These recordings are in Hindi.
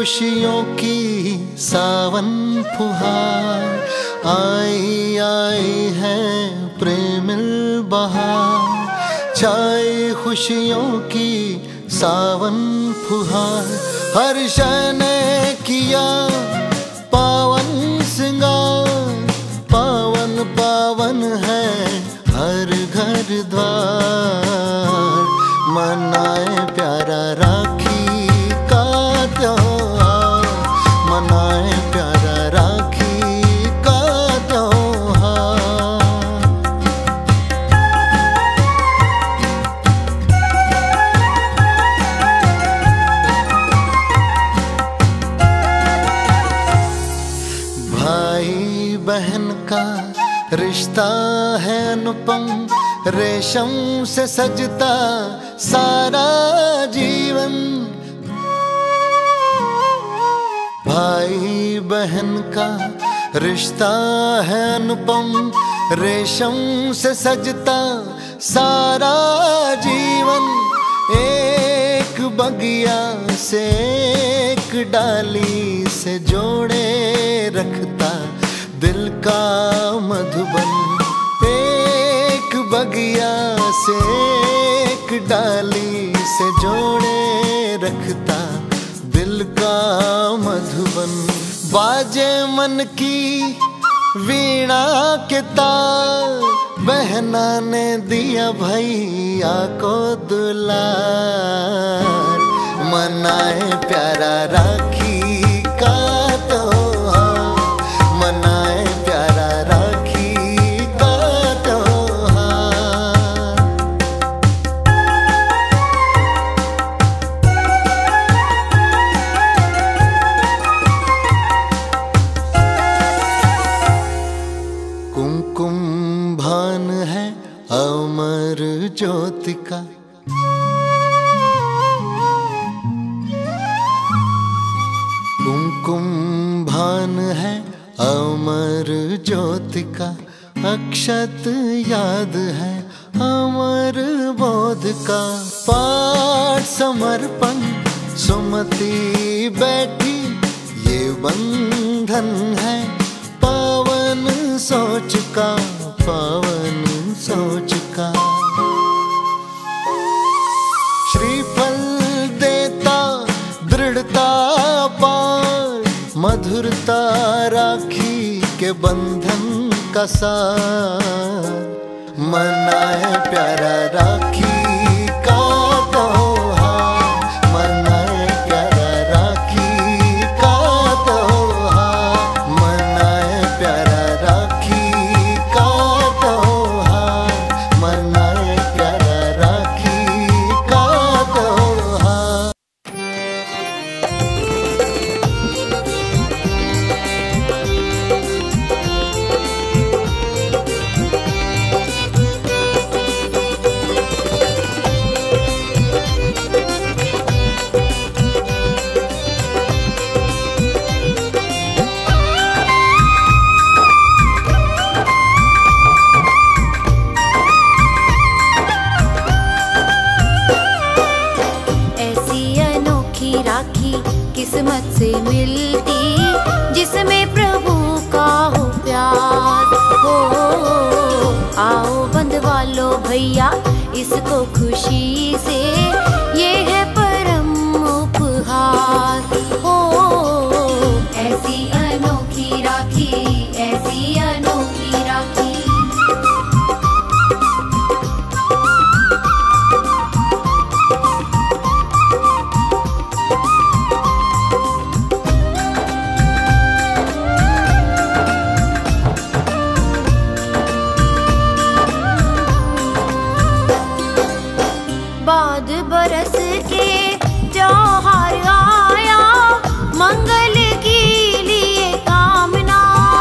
खुशियों की सावन फुहार, आई आई है प्रेमिल बहार। छाए खुशियों की सावन फुहार, हर शय ने किया पावन सिंगार। पावन पावन है हर घर द्वार, मनाए प्यारा राखी का त्योहार, मनाए प्यारा राखी का त्योहार। भाई बहन का रिश्ता है अनुपम, रेशम से सजता सारा जीवन। भाई बहन का रिश्ता है अनुपम, रेशम से सजता सारा जीवन। एक बगिया से एक डाली से जोड़े रखता दिल का मधुबन। एक बगिया से एक डाली से जोड़े रखता दिल का मधुबन। बाजे मन की वीणा के तार, बहना ने दिया भैया को दुलार। मनाए प्यारा राखी का त्योहार, मनाए प्यारा राखी का त्योहार। कुमकुम भान है अमर ज्योति का, कुमकुम भान है अमर ज्योति का। अक्षत याद है अमर बोध का। पाठ समर्पण सुमति बैठी, ये बंधन है पावन सोच का, पावन सोच का। श्रीफल देता दृढ़ता पार, मधुरता राखी के बंधन का सार। मनाए प्यारा राखी का त्योहार, मनाए प्यारा राखी का त्योहार, मनाए प्यारा राखी का त्योहार, मनाए प्यारा राखी का त्योहार। किस्मत से मिलती जिसमें प्रभु का हो प्यार हो। आओ बंधवालो भैया इसको खुशी से, ये है परम उपहार हो। ऐसी अनोखी राखी, ऐसी अनोखी राखी। बाद बरस के त्योहार आया, मंगल के लिए कामना।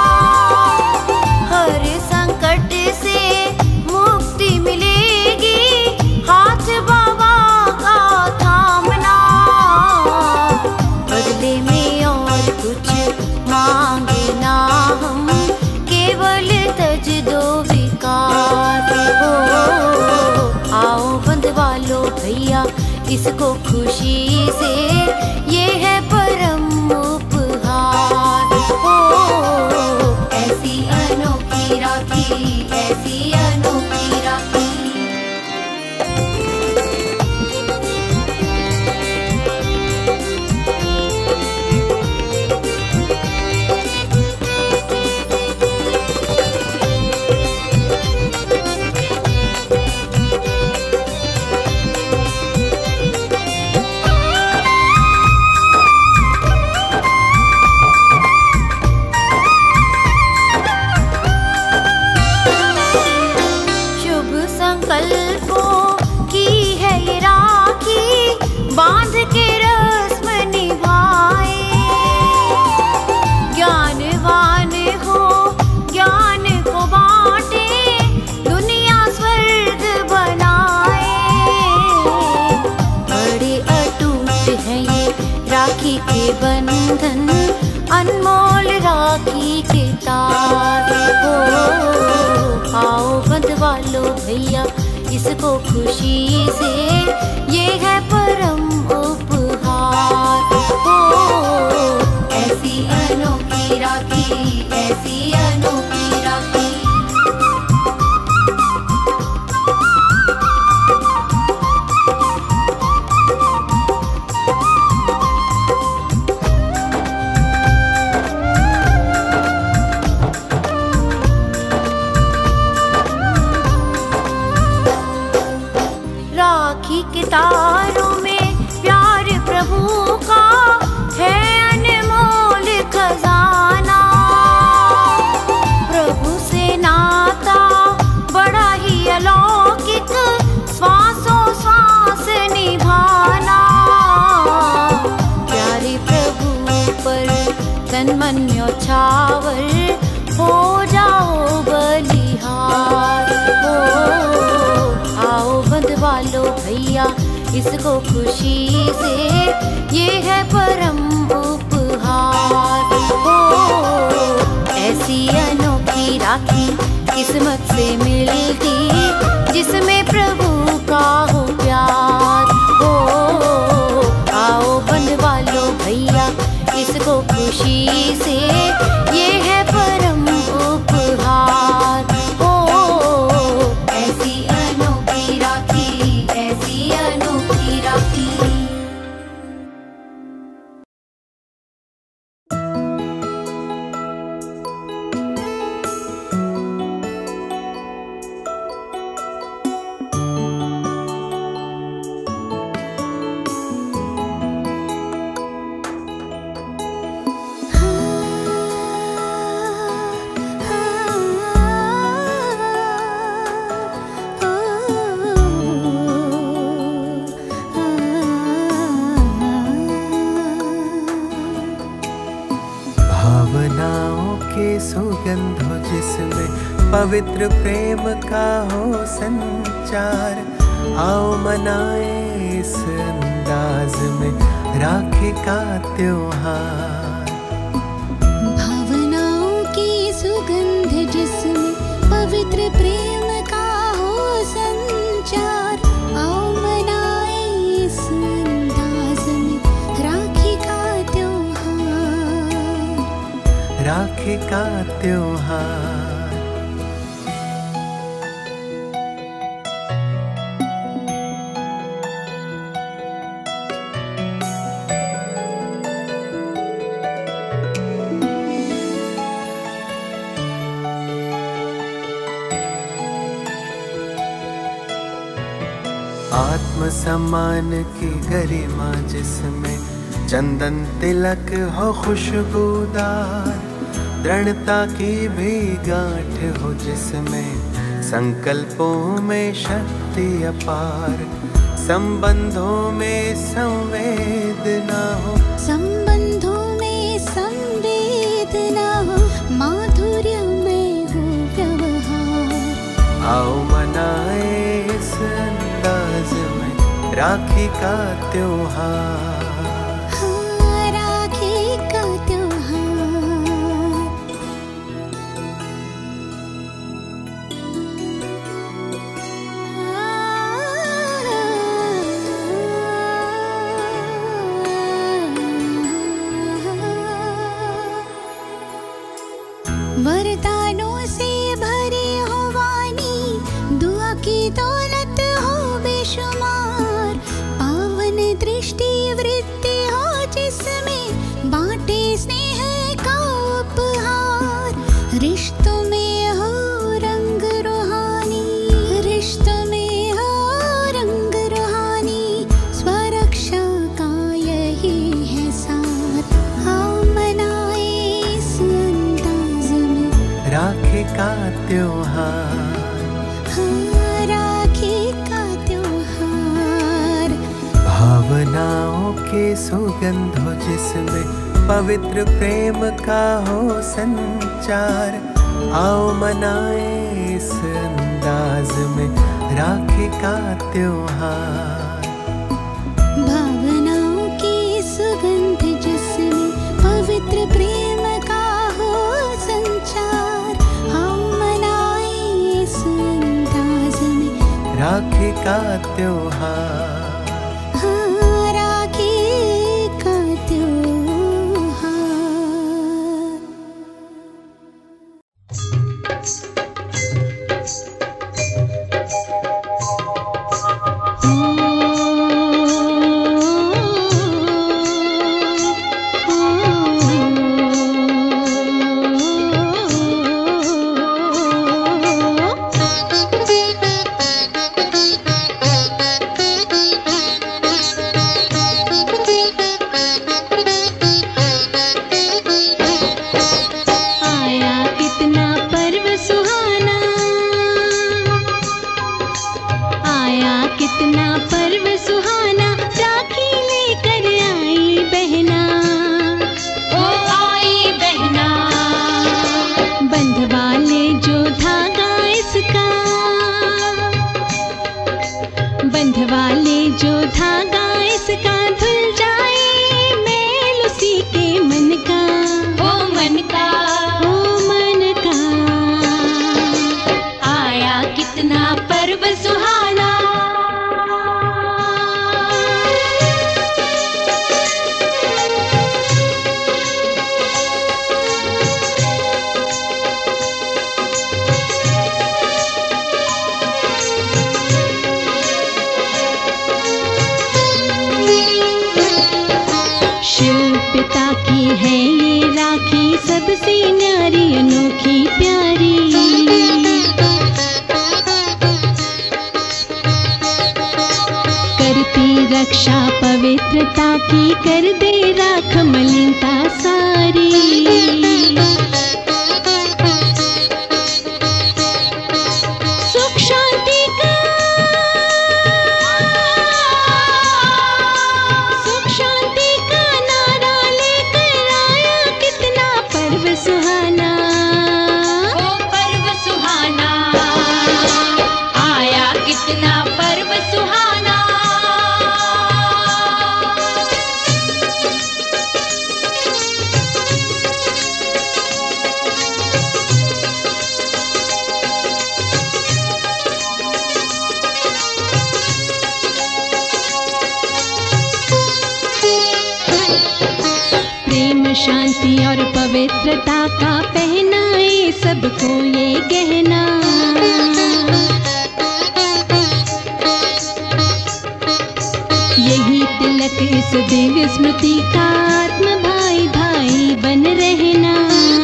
हर संकट से मुक्ति मिलेगी, हाथ बाबा का थामना। बदले में और कुछ मांगे ना हम, केवल तज दो विकार हो। आओ बंधवालो भैया इसको खुशी से, ये है परम अनमोल राखी के तार हो। आओ बंधवा लो भैया इसको खुशी से, ये है परम उपहार हो। ऐसी अनोखी राखी, ऐसी अनोखी राखी। राखी के तारों में प्यार प्रभु का है अनमोल खजाना। प्रभु से नाता बड़ा ही अलौकिक, श्वासों श्वास निभाना। प्यारे प्रभु पर तन मन न्यौछावर, हो जाओ बलिहार हो। आओ बंधवा लो भैया इसको खुशी से, ये है परम उपहार हो। ऐसी अनोखी राखी किस्मत से मिलती, जिसमें प्रभु का हो प्यार हो। आओ बंधवा लो भैया इसको खुशी से, ये है परम उपहार हो। ऐसी अनोखी राखी, ऐसी अनोखी राखी। भावनाओं के सुगंध हो जिसमें पवित्र प्रेम का हो संचार। आओ मनाए इस अंदाज में राखी का त्योहार। भावनाओं की सुगंध जिसमें पवित्र प्रेम का हो संचार। आओ मनाए इस अंदाज में राखी का त्योहार। राखी का त्योहार। आत्म सम्मान की गरिमा जिसमें चंदन तिलक हो खुशबूदार। दृढ़ता की भी गांठ हो जिसमें संकल्पों में शक्ति अपार। संबंधों में संवेदना हो, संबंधों में संवेदना हो, माधुर्य में हो व्यवहार। आओ मनाए इस अंदाज में राखी का त्योहार। हाँ, राखी का त्योहार। वरदानों से भरी हो वाणी, दुआ की दौलत हो बेशुमार। पावन दृष्टि वृत्ति हो जिसमें बांटे स्नेह का उपहार। रिश्तों में हो रंग रूहानी, रिश्तों में हो रंग रूहानी। स्वरक्षा का यही है सार। आओ मनाए इस अंदाज में राखी का त्योहार। हाँ, राखी का त्योहार। भावनाओं के सुगंध हो जिसमें पवित्र प्रेम का हो संचार। आओ मनाए इस अंदाज में राखी का त्योहार। भावनाओं की सुगंध जिसमें पवित्र प्रेम का त्योहार। हाँ, राखी का त्योहार। रक्षा पवित्रता की कर दे राख मलिनता सारी। सुख शांति का नारा लेकर आया कितना पर्व सुहाना। ओ पर्व सुहाना आया कितना पर्व सुहाना। शांति और पवित्रता का पहनाए सबको ये गहना। यही तिलक इस दिव्य स्मृति का आत्म भाई भाई बन रहना।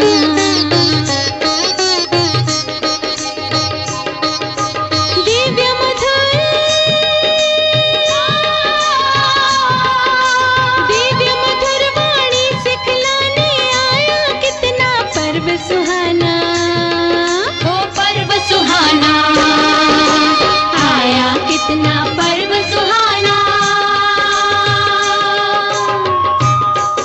सुहाना ओ पर्व सुहाना आया कितना पर्व सुहाना।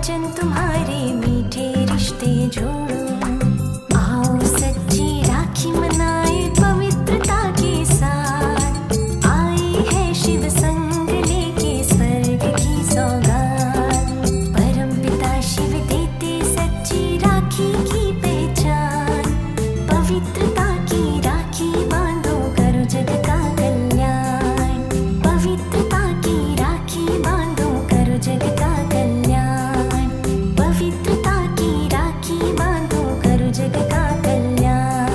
वचन तुम्हारे मीठे रिश्ते जोड़ो। आओ सच्ची राखी मनाए पवित्रता के साथ। आई है शिव संग लेके स्वर्ग की सौगात। परम पिता शिव देते सच्ची राखी की पहचान। पवित्रता की राखी बांधो करो जग का कल्याण। पवित्रता की राखी बांधो करो जग का कल्याण। पवित्रता की राखी बांधो करो जग का कल्याण।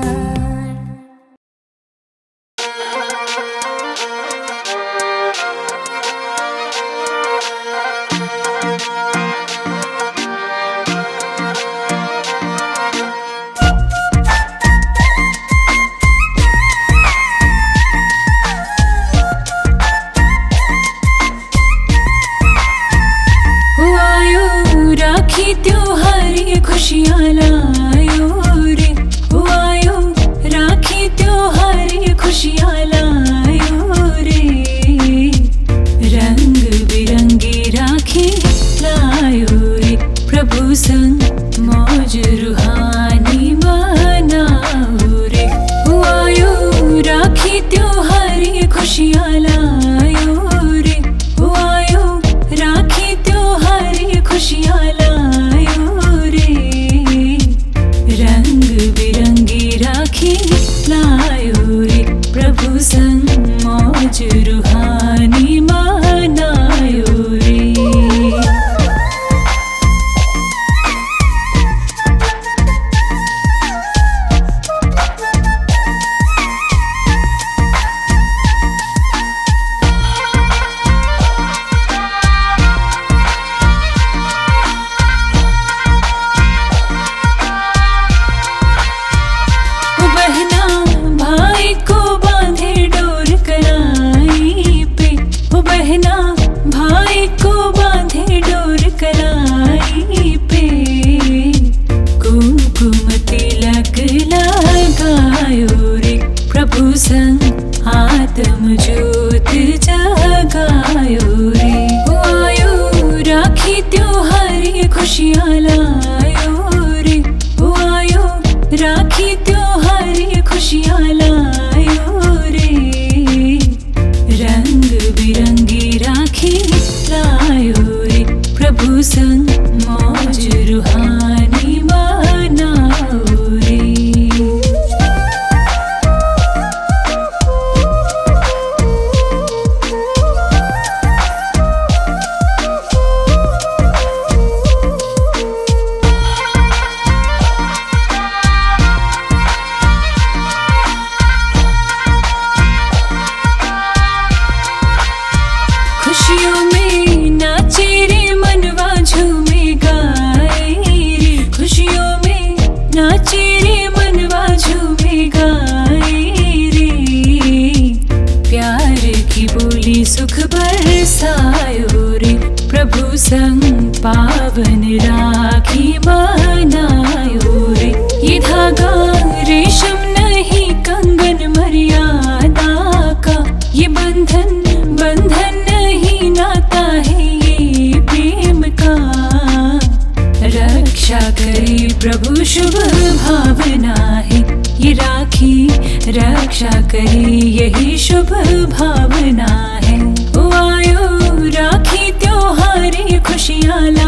आयो राखी त्योहार ये खुशियाँ लायो रे। आयो राखी त्योहार ये खुशियाँ लायो रे। रंग बिरंगी राखी लायो रे। प्रभु संग मौज रूहानी मनाओ रे। आयो राखी त्योहार ये खुशियाँ लायो रे। आयो राखी त्योहार ये खुशियाँ लायो रे। रंग बिरंगी राखी लायो रे। प्रभु संग मौज रूहानी मनायो रे। बहना भाई को बांधे डोर कलाई पे। बहना भाई को बांधे डोर कलाई पे। कुमकुम तिलक लगायो रे। प्रभु संग आत्म ज्योत जगायो रे। आयो राखी त्योहार ये खुशियाँ लायो रे। आयो राखी त्योहार ये खुशियाँ लायो रे। रंग बिरंगी राखी लायो रे। प्रभु संग मौज रूहानी मनाओ रे। खुशियों में नाचे रे मनवा झूमे गाए रे। खुशियों में नाचे रे मनवा झूमे गाए रे। प्यार की बोली सुख बरसायो रे। प्रभु संग पावन राखी मनायो रे। ये धागा रेशम नहीं कंगन मर्यादा का। ये बंधन बंधन नहीं नाता है ये प्रेम का। रक्षा करे प्रभु शुभ भावना है ये राखी। रक्षा करे यही शुभ भावना है। आयो राखी त्योहार ये खुशियाँ